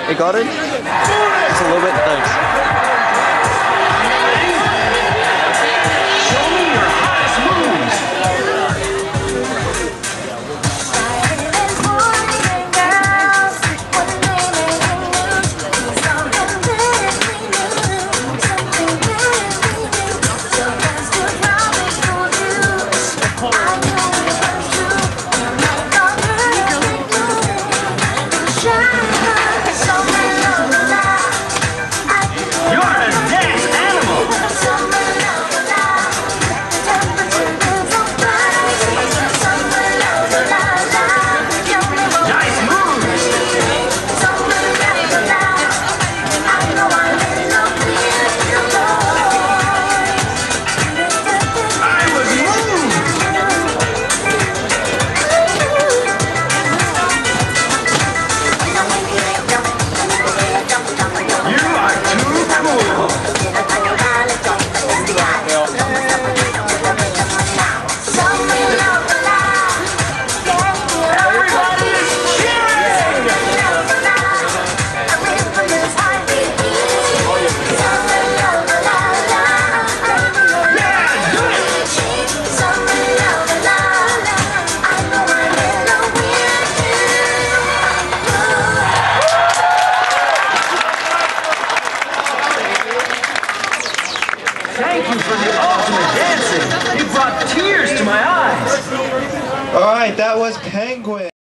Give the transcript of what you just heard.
You got it? Just a little bit, thanks. Show me your hottest moves. Thank you for the ultimate dancing. It brought tears to my eyes. All right, that was Penguin.